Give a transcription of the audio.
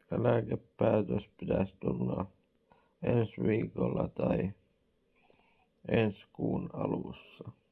eläkepäätös pitäisi tulla ensi viikolla tai ensi kuun alussa.